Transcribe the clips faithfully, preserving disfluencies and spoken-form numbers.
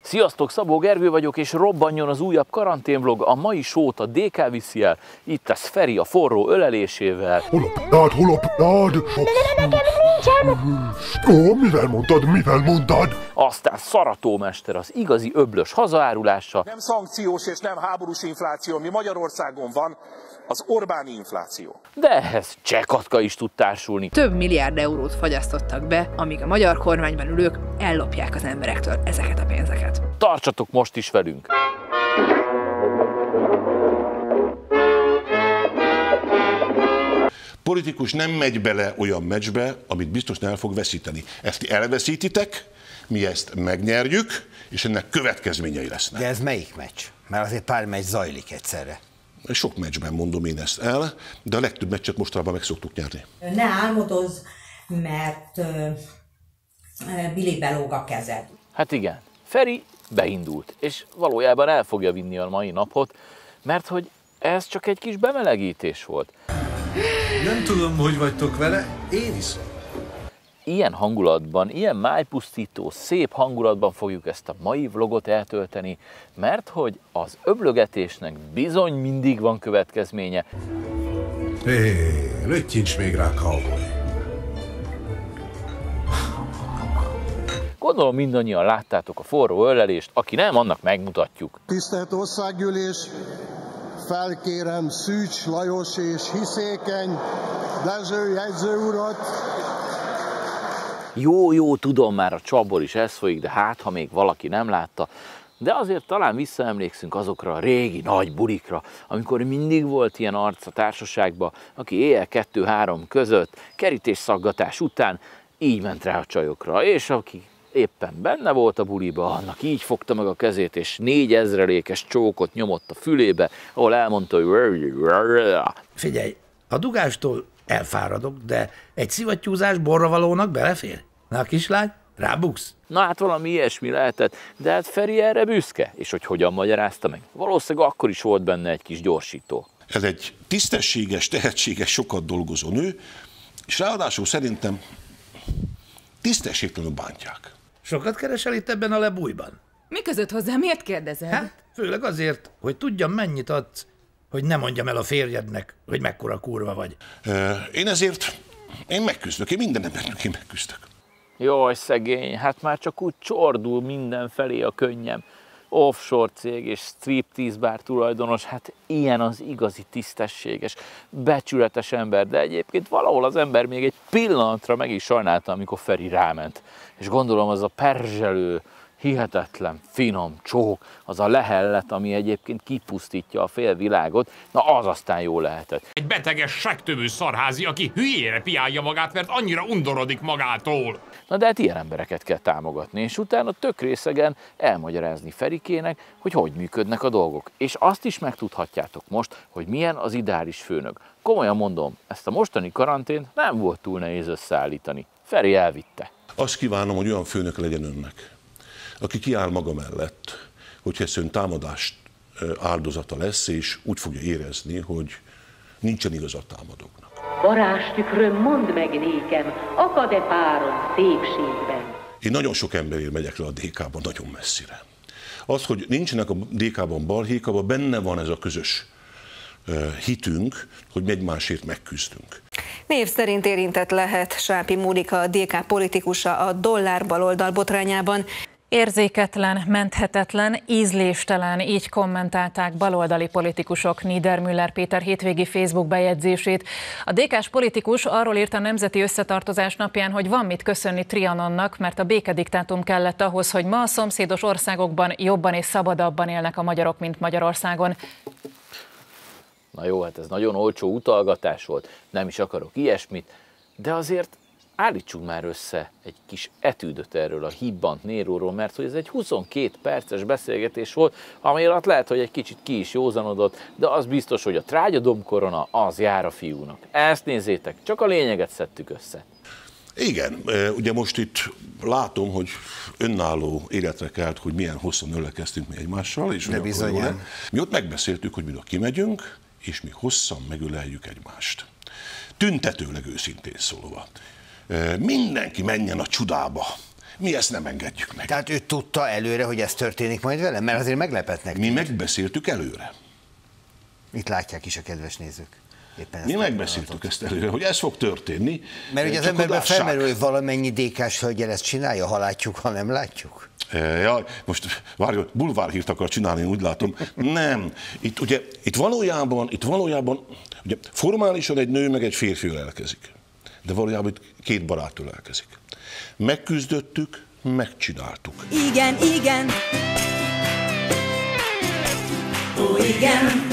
Sziasztok, Szabó Gergő vagyok, és robbanjon az újabb karanténvlog. A mai sót a dé ká viszi el. Itt lesz Feri a forró ölelésével. Holopnád, holopnád! De nekem nincsen! Ó, mivel mondtad, mivel mondtad? Aztán Szarató mester az igazi öblös hazaárulása. Nem szankciós és nem háborús infláció, ami Magyarországon van, az Orbáni infláció. De ehhez Cseh-Katka is tud társulni. Több milliárd eurót fagyasztottak be, amíg a magyar kormányban ülők ellopják az emberektől ezeket a pénzeket. Tartsatok most is velünk! Politikus nem megy bele olyan meccsbe, amit biztos el fog veszíteni. Ezt elveszítitek, mi ezt megnyerjük, és ennek következményei lesznek. De ez melyik meccs? Mert azért pár meccs zajlik egyszerre. Sok meccsben mondom én ezt el, de a legtöbb meccset mostanában meg szoktuk nyerni. Ne álmodozz, mert uh, Billy belóg a kezed. Hát igen, Feri beindult, és valójában el fogja vinni a mai napot, mert hogy ez csak egy kis bemelegítés volt. Nem tudom, hogy vagytok vele, én is. Ilyen hangulatban, ilyen májpusztító, szép hangulatban fogjuk ezt a mai vlogot eltölteni, mert hogy az öblögetésnek bizony mindig van következménye. Hé, löttyints még rá, cowboy. Gondolom mindannyian láttátok a forró ölelést, aki nem, annak megmutatjuk. Tisztelt Országgyűlés, felkérem Szűcs Lajos és Hiszékeny Dezső jegyző urat. Jó, jó, tudom, már a csapból is ez folyik, de hát, ha még valaki nem látta. De azért talán visszaemlékszünk azokra a régi nagy bulikra, amikor mindig volt ilyen arc a társaságban, aki éjjel kettő-három között, kerítésszaggatás után így ment rá a csajokra, és aki éppen benne volt a buliba, annak így fogta meg a kezét, és négy ezrelékes csókot nyomott a fülébe, ahol elmondta, hogy... Figyelj, a dugástól elfáradok, de egy szivattyúzás borravalónak belefér? Na, a kislány, rábuksz? Na hát valami ilyesmi lehetett, de hát Feri erre büszke, és hogy hogyan magyarázta meg? Valószínűleg akkor is volt benne egy kis gyorsító. Ez egy tisztességes, tehetséges, sokat dolgozó nő, és ráadásul szerintem tisztességtelenül bántják. Sokat keresel itt ebben a lebújban? Mi között hozzá? Miért kérdezed? Hát, főleg azért, hogy tudjam, mennyit adsz, hogy ne mondjam el a férjednek, hogy mekkora kurva vagy. Én ezért, én megküzdök, én minden embernek én megküzdök. Jaj, szegény, hát már csak úgy csordul mindenfelé a könnyem. Offshore cég és striptease bár tulajdonos, hát ilyen az igazi tisztességes, becsületes ember, de egyébként valahol az ember még egy pillanatra meg is sajnálta, amikor Feri ráment. És gondolom az a perzselő, hihetetlen, finom csók, az a lehellet, ami egyébként kipusztítja a félvilágot, na az aztán jó lehetett. Egy beteges, seggtövő szarházi, aki hülyére piálja magát, mert annyira undorodik magától. Na de hát ilyen embereket kell támogatni, és utána tök részegen elmagyarázni Ferikének, hogy hogy működnek a dolgok. És azt is megtudhatjátok most, hogy milyen az ideális főnök. Komolyan mondom, ezt a mostani karantént nem volt túl nehéz összeállítani. Feri elvitte. Azt kívánom, hogy olyan főnök legyen önnek, aki kiáll maga mellett, hogyha ez ön támadás áldozata lesz, és úgy fogja érezni, hogy nincsen igaz a támadóknak. Varázstükröm, mondd meg nékem, akad-e párom szépségben? Én nagyon sok emberért megyek le a dé ká-ban nagyon messzire. Az, hogy nincsenek a dé ká-ban balhék, abban benne van ez a közös hitünk, hogy egymásért megküzdünk. Név szerint érintett lehet Sápi Mónika, a dé ká politikusa a dollár baloldal botrányában. Érzéketlen, menthetetlen, ízléstelen, így kommentálták baloldali politikusok Niedermüller Péter hétvégi Facebook bejegyzését. A dé ká-s politikus arról írt a Nemzeti Összetartozás napján, hogy van mit köszönni Trianonnak, mert a békediktátum kellett ahhoz, hogy ma a szomszédos országokban jobban és szabadabban élnek a magyarok, mint Magyarországon. Na jó, hát ez nagyon olcsó utalgatás volt, nem is akarok ilyesmit, de azért állítsunk már össze egy kis etűdöt erről a hibbant Néróról, mert hogy ez egy huszonkét perces beszélgetés volt, amely alatt lehet, hogy egy kicsit ki is józanodott, de az biztos, hogy a trágyadomkorona az jár a fiúnak. Ezt nézzétek, csak a lényeget szedtük össze. Igen, ugye most itt látom, hogy önálló életre kelt, hogy milyen hosszan ölekeztünk mi egymással, és de bizonyan. Mi ott megbeszéltük, hogy mi oda kimegyünk, és mi hosszan megöleljük egymást. Tüntetőleg őszintén szólva. Mindenki menjen a csudába. Mi ezt nem engedjük meg. Tehát ő tudta előre, hogy ez történik majd velem? Mert azért meglepetnek. Mi megbeszéltük előre. Itt látják is a kedves nézők. Éppen Mi megbeszéltük ezt előre, hogy ez fog történni. Mert ugye az emberben felmerül, hogy valamennyi dé ká-s hölgyel ezt csinálja, ha látjuk, ha nem látjuk. Jaj, most várj, bulvárhírt akar csinálni, úgy látom. Nem. Itt ugye, itt valójában, itt valójában, ugye formálisan egy nő meg egy férfi ölelkezik. De valójában itt két barát ölelkezik. Megküzdöttük, megcsináltuk. Igen, igen. Ó, igen.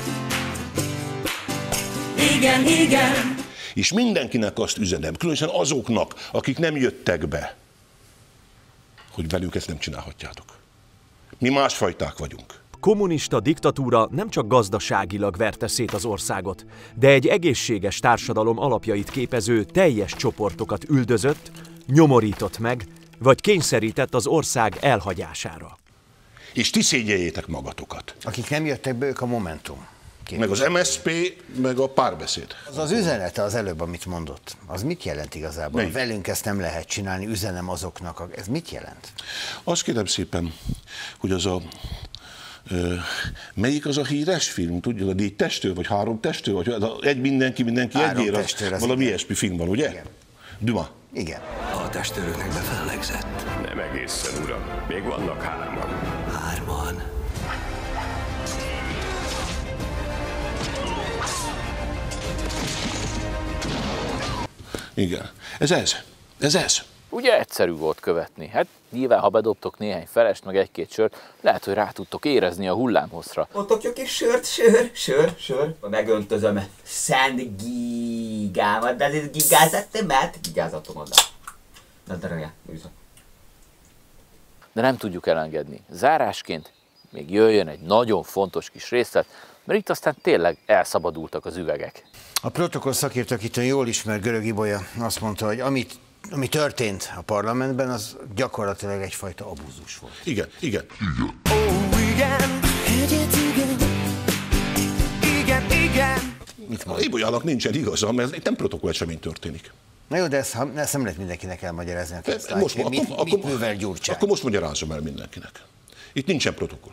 Igen, igen. És mindenkinek azt üzenem, különösen azoknak, akik nem jöttek be, hogy velük ezt nem csinálhatjátok. Mi másfajták vagyunk. Kommunista diktatúra nem csak gazdaságilag verte szét az országot, de egy egészséges társadalom alapjait képező teljes csoportokat üldözött, nyomorított meg, vagy kényszerített az ország elhagyására. És ti szégyeljétek magatokat. Akik nem jöttek be, ők a Momentum. Két meg az em es zé pé, meg a Párbeszéd. Az az üzenete az előbb, amit mondott, az mit jelent igazából? Melyik? Velünk ezt nem lehet csinálni, üzenem azoknak, ez mit jelent? Azt kérem szépen, hogy az a... Ö, melyik az a híres film, tudja, a négy testőr, vagy három testőr, vagy egy mindenki, mindenki egyér, az, valami ilyesmi film van, ugye? Igen. Duma. Igen. A testőröknek befellegzett. Nem egészen, uram. Még vannak hárman. Hárman? Igen. Ez ez. Ez ez. Ugye egyszerű volt követni. Hát nyilván, ha bedobtok néhány felest, meg egy-két sört, lehet, hogy rá tudtok érezni a hullámhosszra. Mondtok jó kis sört, sör, sör, sör. Megöntözöm szent gigámat, de ez gigázatomat, gigázatomat. Na, drága, bízom. De nem tudjuk elengedni. Zárásként még jöjjön egy nagyon fontos kis részlet, mert itt aztán tényleg elszabadultak az üvegek. A protokoll szakértő, akit jól ismer, Görög Ibolya, azt mondta, hogy amit, ami történt a parlamentben, az gyakorlatilag egyfajta abúzus volt. Igen, igen. Ó, igen. Igen, igen. Igen. Mit mond? Ibolyának nincsen igaza, mert itt nem protokoll esemény történik. Na jó, de ezt, ezt nem lehet mindenkinek elmagyarázni. De most, látja, mit, akkor, mit művel Gyurcsány? Akkor most magyarázom el mindenkinek. Itt nincsen protokoll.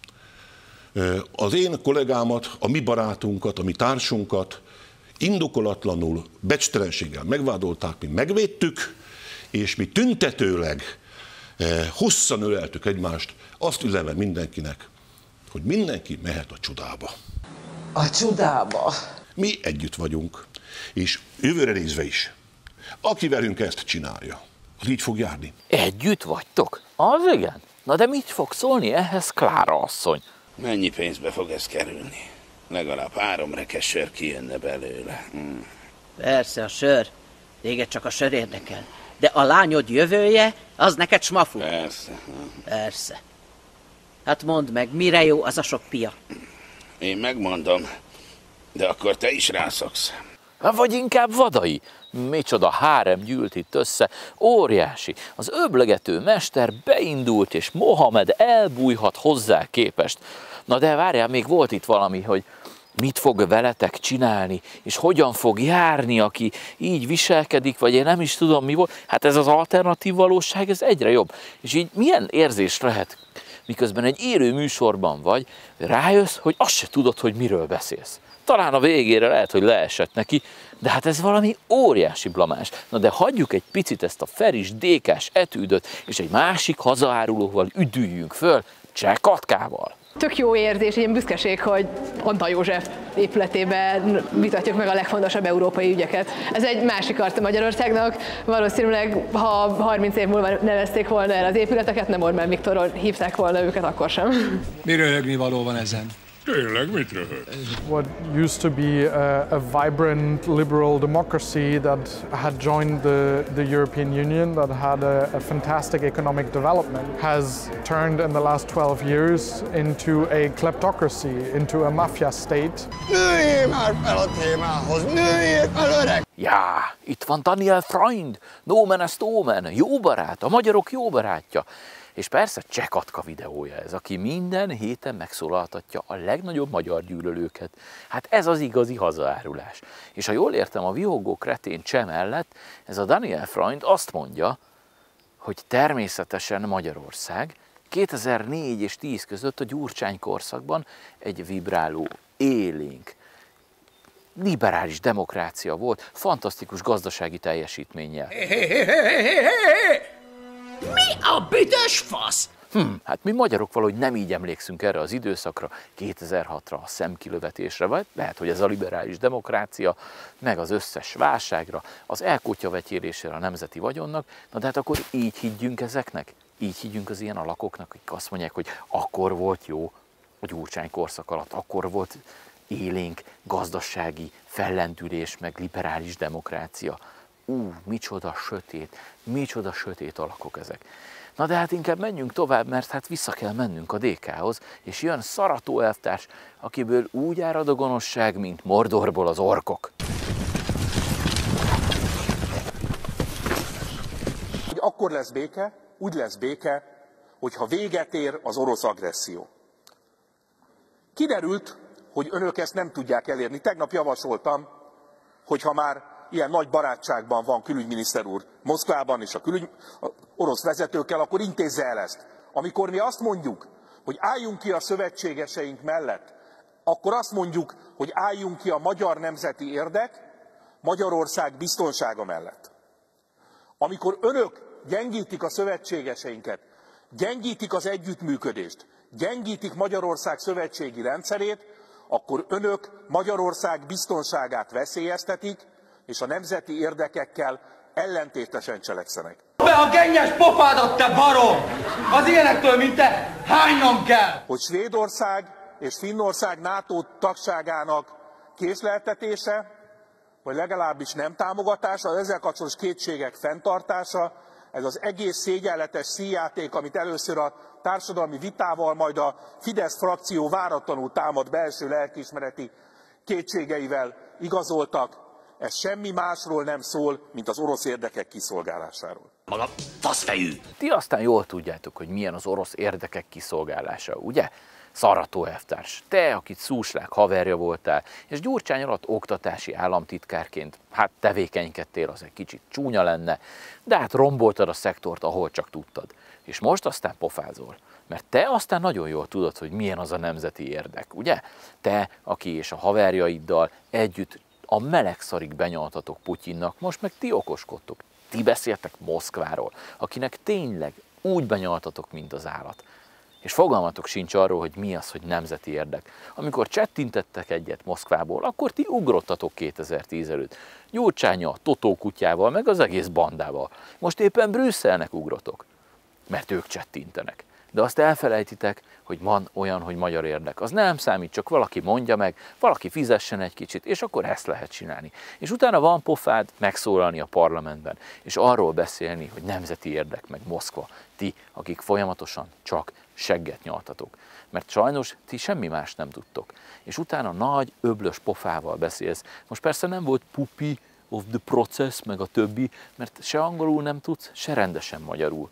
Az én kollégámat, a mi barátunkat, a mi társunkat indokolatlanul, becstelenséggel megvádolták, mi megvédtük, és mi tüntetőleg hosszan öleltük egymást, azt üzenve mindenkinek, hogy mindenki mehet a csodába. A csodába? Mi együtt vagyunk, és jövőre nézve is. Aki velünk ezt csinálja, az így fog járni. Együtt vagytok? Az igen. Na de mit fog szólni ehhez Klára asszony? Mennyi pénzbe fog ez kerülni? Legalább három rekesz sör kijönne belőle. Hmm. Persze, a sör. Téged csak a sör érdekel. De a lányod jövője, az neked smafu. Persze. Persze. Hát mondd meg, mire jó az a sok pia? Én megmondom, de akkor te is rászoksz. Vagy inkább vadai. Micsoda hárem gyűlt itt össze, óriási. Az öblegető mester beindult, és Mohamed elbújhat hozzá képest. Na de várjál, még volt itt valami, hogy mit fog veletek csinálni, és hogyan fog járni, aki így viselkedik, vagy én nem is tudom mi volt. Hát ez az alternatív valóság, ez egyre jobb. És így milyen érzés lehet, miközben egy élő műsorban vagy, rájössz, hogy azt se tudod, hogy miről beszélsz. Talán a végére lehet, hogy leesett neki, de hát ez valami óriási blamás. Na de hagyjuk egy picit ezt a feris, dékás etűdöt, és egy másik hazaárulóval üdüljünk föl, Cseh Katkával. Tök jó érzés, ilyen büszkeség, hogy Antal József épületében vitatjuk meg a legfontosabb európai ügyeket. Ez egy másik arca Magyarországnak. Valószínűleg, ha harminc év múlva nevezték volna el az épületeket, nem Orbán Viktorról hívták volna őket, akkor sem. Mi röhögni való van ezen? Tényleg, mit röhög? What used to be a, a vibrant liberal democracy that had joined the, the European Union, that had a, a fantastic economic development, has turned in the last twelve years into a kleptocracy, into a mafia state. Nőjél már fel a témához, nőjél fel, öreg! Já, itt van Daniel Freund, Nomen est Omen, jó barát, a magyarok jó barátja. És persze Cseh Katka videója ez, aki minden héten megszólaltatja a legnagyobb magyar gyűlölőket. Hát ez az igazi hazaárulás. És ha jól értem, a vihogó kretén Cseh mellett, ez a Daniel Freund azt mondja, hogy természetesen Magyarország kétezer-négy és tíz között a Gyurcsány korszakban egy vibráló, élénk, liberális demokrácia volt, fantasztikus gazdasági teljesítménnyel. Hé, hé, hé, hé, hé, hé! Mi a büdös fasz? Hm, hát mi magyarok valahogy nem így emlékszünk erre az időszakra, kétezer-hatra, a szemkilövetésre, vagy lehet, hogy ez a liberális demokrácia, meg az összes válságra, az elkutyavetélésére a nemzeti vagyonnak, na de hát akkor így higgyünk ezeknek, így higgyünk az ilyen alakoknak, akik azt mondják, hogy akkor volt jó a Gyurcsány korszak alatt, akkor volt élénk gazdasági fellendülés, meg liberális demokrácia. Ú, micsoda sötét, micsoda sötét alakok ezek. Na de hát inkább menjünk tovább, mert hát vissza kell mennünk a dé ká-hoz, és jön Szarató elvtárs, akiből úgy árad a gonoszság, mint Mordorból az orkok. Hogy akkor lesz béke, úgy lesz béke, hogyha véget ér az orosz agresszió. Kiderült, hogy önök ezt nem tudják elérni. Tegnap javasoltam, hogy ha már ilyen nagy barátságban van külügyminiszter úr Moszkvában és a külügy, a orosz vezetőkkel, akkor intézze el ezt. Amikor mi azt mondjuk, hogy álljunk ki a szövetségeseink mellett, akkor azt mondjuk, hogy álljunk ki a magyar nemzeti érdek, Magyarország biztonsága mellett. Amikor önök gyengítik a szövetségeseinket, gyengítik az együttműködést, gyengítik Magyarország szövetségi rendszerét, akkor önök Magyarország biztonságát veszélyeztetik, és a nemzeti érdekekkel ellentétesen cselekszenek. Be a gennyes pofádat, te barom! Az ilyenektől, mint te, hánynom kell! Hogy Svédország és Finnország NATO tagságának késleltetése, vagy legalábbis nem támogatása, az ezzel kapcsolatos kétségek fenntartása, ez az egész szégyenletes színjáték, amit először a társadalmi vitával, majd a Fidesz frakció váratlanul támad belső lelkiismereti kétségeivel igazoltak, ez semmi másról nem szól, mint az orosz érdekek kiszolgálásáról. Maga faszfejű! Ti aztán jól tudjátok, hogy milyen az orosz érdekek kiszolgálása, ugye? Szarató elvtárs, te, akit Szúslák haverja voltál, és Gyurcsány alatt oktatási államtitkárként, hát tevékenykedtél, az egy kicsit csúnya lenne, de hát romboltad a szektort, ahol csak tudtad. És most aztán pofázol, mert te aztán nagyon jól tudod, hogy milyen az a nemzeti érdek, ugye? Te, aki és a haverjaiddal együtt a melegszarig benyaltatok Putyinnak, most meg ti okoskodtok. Ti beszéltek Moszkváról, akinek tényleg úgy benyaltatok, mint az állat. És fogalmatok sincs arról, hogy mi az, hogy nemzeti érdek. Amikor csettintettek egyet Moszkvából, akkor ti ugrottatok kétezer-tíz előtt. Gyurcsánnyal, Totó kutyával, meg az egész bandával. Most éppen Brüsszelnek ugrotok, mert ők csettintenek. De azt elfelejtitek, hogy van olyan, hogy magyar érdek. Az nem számít, csak valaki mondja meg, valaki fizessen egy kicsit, és akkor ezt lehet csinálni. És utána van pofád megszólalni a parlamentben, és arról beszélni, hogy nemzeti érdek, meg Moszkva. Ti, akik folyamatosan csak segget nyaltatok. Mert sajnos ti semmi más nem tudtok. És utána nagy, öblös pofával beszélsz. Most persze nem volt puppy of the process, meg a többi, mert se angolul nem tudsz, se rendesen magyarul.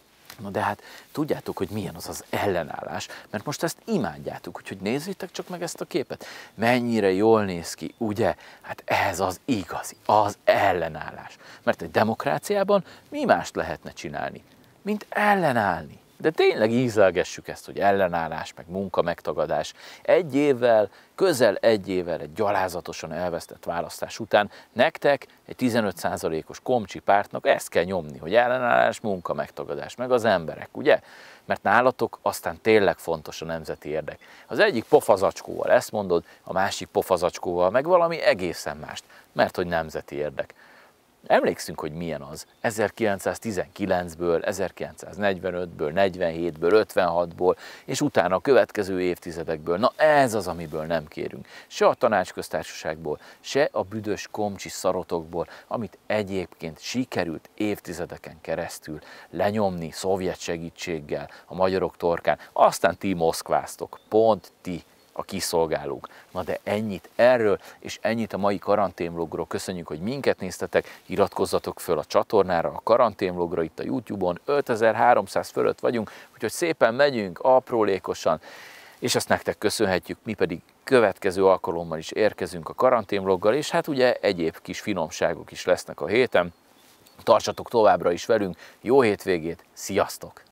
Na de hát tudjátok, hogy milyen az az ellenállás, mert most ezt imádjátok, úgyhogy nézzétek csak meg ezt a képet. Mennyire jól néz ki, ugye? Hát ez az igazi, az ellenállás. Mert egy demokráciában mi mást lehetne csinálni, mint ellenállni. De tényleg ízelgessük ezt, hogy ellenállás, meg munka megtagadás. Egy évvel, közel egy évvel egy gyalázatosan elvesztett választás után nektek, egy tizenöt százalékos komcsi pártnak ezt kell nyomni, hogy ellenállás, munka megtagadás, meg az emberek, ugye? Mert nálatok aztán tényleg fontos a nemzeti érdek. Az egyik pofazacskóval ezt mondod, a másik pofazacskóval meg valami egészen mást, mert hogy nemzeti érdek. Emlékszünk, hogy milyen az ezerkilencszáztizenkilencből, ezerkilencszáznegyvenötből, negyvenhétből, ötvenhatból, és utána a következő évtizedekből. Na ez az, amiből nem kérünk. Se a tanácsköztársaságból, se a büdös komcsi szarotokból, amit egyébként sikerült évtizedeken keresztül lenyomni szovjet segítséggel a magyarok torkán. Aztán ti moszkváztok, pont ti, a kiszolgálók. Na de ennyit erről, és ennyit a mai karanténvlogról. Köszönjük, hogy minket néztetek, iratkozzatok föl a csatornára, a karanténvlogra itt a YouTube-on, ötezer-háromszáz fölött vagyunk, úgyhogy szépen megyünk, aprólékosan, és ezt nektek köszönhetjük, mi pedig következő alkalommal is érkezünk a karanténvloggal, és hát ugye egyéb kis finomságok is lesznek a héten. Tartsatok továbbra is velünk, jó hétvégét, sziasztok!